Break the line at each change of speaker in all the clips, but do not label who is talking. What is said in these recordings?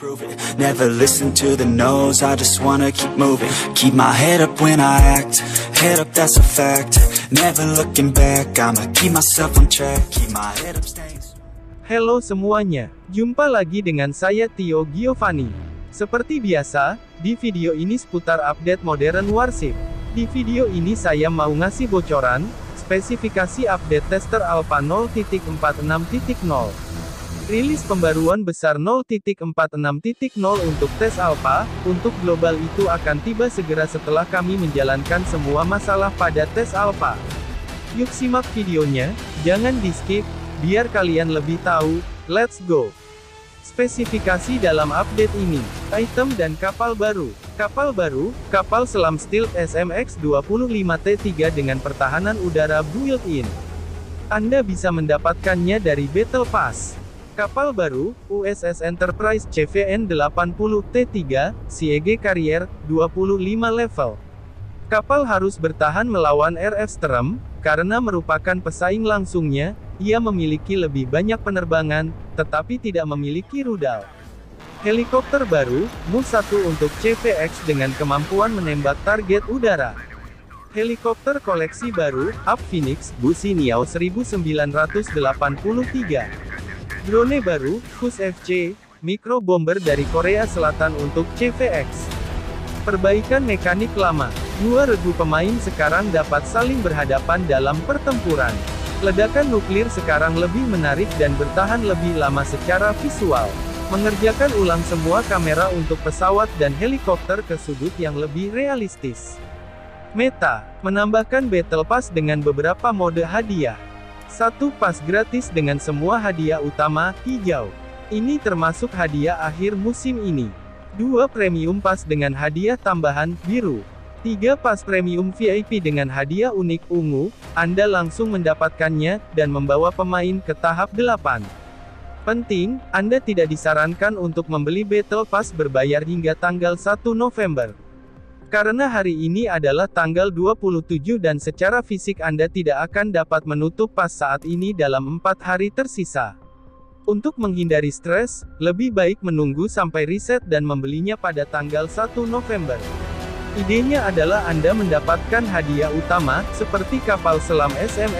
prove it. Never listen to the no's, I just wanna keep moving. Keep my head up when I act, head up that's a fact. Never looking back, I'ma keep myself on track. Keep my head up staying.
Halo semuanya, jumpa lagi dengan saya Tio Giovanni. Seperti biasa, di video ini seputar update modern Warship. Di video ini saya mau ngasih bocoran, spesifikasi update tester Alpha 0.46.0. Rilis pembaruan besar 0.46.0 untuk tes Alpha, untuk global itu akan tiba segera setelah kami menjalankan semua masalah pada tes Alpha. Yuk simak videonya, jangan di skip, biar kalian lebih tahu, let's go! Spesifikasi dalam update ini, item dan kapal baru. Kapal baru, kapal selam stealth SMX-25T3 dengan pertahanan udara built-in. Anda bisa mendapatkannya dari Battle Pass. Kapal baru, USS Enterprise CVN-80T3, Siege Carrier, 25 level. Kapal harus bertahan melawan RF Storm, karena merupakan pesaing langsungnya, ia memiliki lebih banyak penerbangan, tetapi tidak memiliki rudal. Helikopter baru, Mu-1 untuk CVX dengan kemampuan menembak target udara. Helikopter koleksi baru, Up Phoenix, Businiao 1983. Drone baru, Kus FC, Micro Bomber dari Korea Selatan untuk CVX. Perbaikan mekanik lama. Dua regu pemain sekarang dapat saling berhadapan dalam pertempuran. Ledakan nuklir sekarang lebih menarik dan bertahan lebih lama secara visual. Mengerjakan ulang semua kamera untuk pesawat dan helikopter ke sudut yang lebih realistis. Meta, menambahkan Battle Pass dengan beberapa mode hadiah. Satu pas gratis dengan semua hadiah utama, hijau. Ini termasuk hadiah akhir musim ini. 2 premium pas dengan hadiah tambahan, biru. 3 pas premium VIP dengan hadiah unik, ungu. Anda langsung mendapatkannya, dan membawa pemain ke tahap 8. Penting, Anda tidak disarankan untuk membeli Battle Pass berbayar hingga tanggal 1 November. Karena hari ini adalah tanggal 27 dan secara fisik Anda tidak akan dapat menutup pas saat ini dalam 4 hari tersisa. Untuk menghindari stres, lebih baik menunggu sampai riset dan membelinya pada tanggal 1 November. Idenya adalah Anda mendapatkan hadiah utama, seperti kapal selam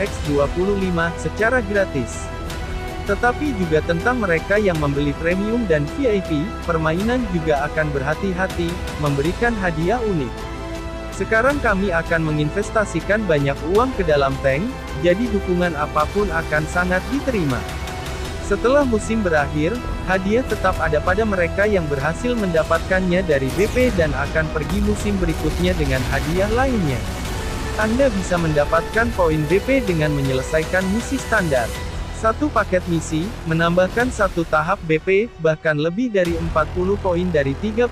SMX-25, secara gratis. Tetapi juga tentang mereka yang membeli premium dan VIP, permainan juga akan berhati-hati, memberikan hadiah unik. Sekarang kami akan menginvestasikan banyak uang ke dalam tank, jadi dukungan apapun akan sangat diterima. Setelah musim berakhir, hadiah tetap ada pada mereka yang berhasil mendapatkannya dari BP dan akan pergi musim berikutnya dengan hadiah lainnya. Anda bisa mendapatkan poin BP dengan menyelesaikan misi standar. Satu paket misi, menambahkan satu tahap BP, bahkan lebih dari 40 poin dari 30.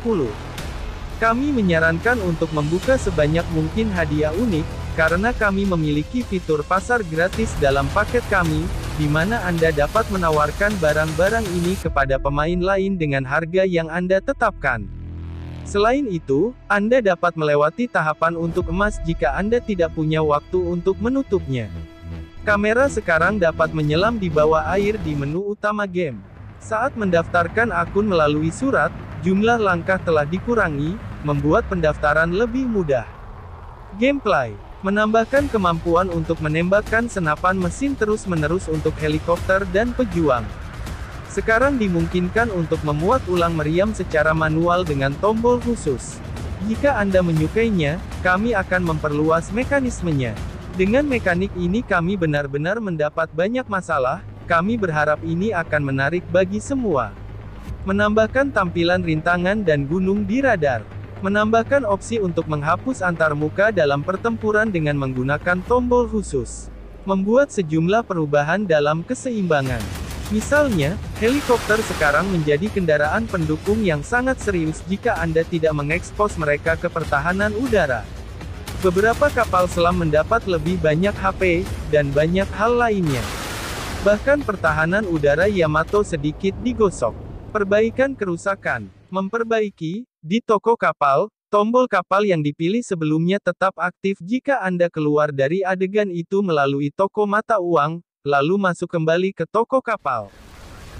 Kami menyarankan untuk membuka sebanyak mungkin hadiah unik, karena kami memiliki fitur pasar gratis dalam paket kami, di mana Anda dapat menawarkan barang-barang ini kepada pemain lain dengan harga yang Anda tetapkan. Selain itu, Anda dapat melewati tahapan untuk emas jika Anda tidak punya waktu untuk menutupnya. Kamera sekarang dapat menyelam di bawah air di menu utama game. Saat mendaftarkan akun melalui surat, jumlah langkah telah dikurangi, membuat pendaftaran lebih mudah. Gameplay, menambahkan kemampuan untuk menembakkan senapan mesin terus-menerus untuk helikopter dan pejuang. Sekarang dimungkinkan untuk memuat ulang meriam secara manual dengan tombol khusus. Jika Anda menyukainya, kami akan memperluas mekanismenya. Dengan mekanik ini kami benar-benar mendapat banyak masalah, kami berharap ini akan menarik bagi semua. Menambahkan tampilan rintangan dan gunung di radar. Menambahkan opsi untuk menghapus antar muka dalam pertempuran dengan menggunakan tombol khusus. Membuat sejumlah perubahan dalam keseimbangan. Misalnya, helikopter sekarang menjadi kendaraan pendukung yang sangat serius jika Anda tidak mengekspos mereka ke pertahanan udara. Beberapa kapal selam mendapat lebih banyak HP, dan banyak hal lainnya. Bahkan pertahanan udara Yamato sedikit digosok. Perbaikan kerusakan. Memperbaiki, di toko kapal, tombol kapal yang dipilih sebelumnya tetap aktif jika Anda keluar dari adegan itu melalui toko mata uang, lalu masuk kembali ke toko kapal.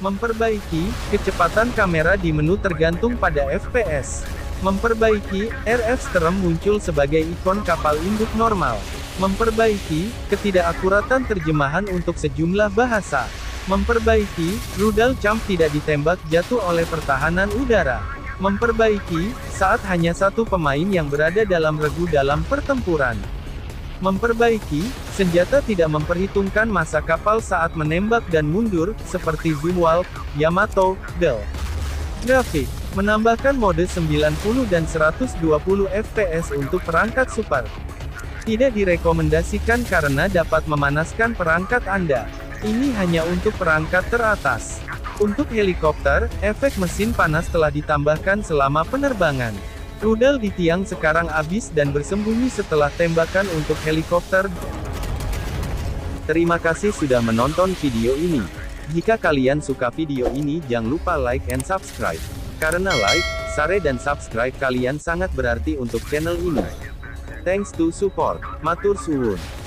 Memperbaiki kecepatan kamera di menu tergantung pada FPS. Memperbaiki RF Sterem muncul sebagai ikon kapal induk normal. Memperbaiki ketidakakuratan terjemahan untuk sejumlah bahasa. Memperbaiki rudal camp tidak ditembak jatuh oleh pertahanan udara. Memperbaiki saat hanya satu pemain yang berada dalam regu dalam pertempuran. Memperbaiki senjata tidak memperhitungkan masa kapal saat menembak dan mundur, seperti Zumwalt, Yamato, Del. Grafik menambahkan mode 90 dan 120 fps untuk perangkat super. Tidak direkomendasikan karena dapat memanaskan perangkat Anda. Ini hanya untuk perangkat teratas. Untuk helikopter, efek mesin panas telah ditambahkan selama penerbangan. Rudal di tiang sekarang habis dan bersembunyi setelah tembakan untuk helikopter. Terima kasih sudah menonton video ini. Jika kalian suka video ini jangan lupa like and subscribe. Karena like, share dan subscribe kalian sangat berarti untuk channel ini. Thanks to support. Matur suwun.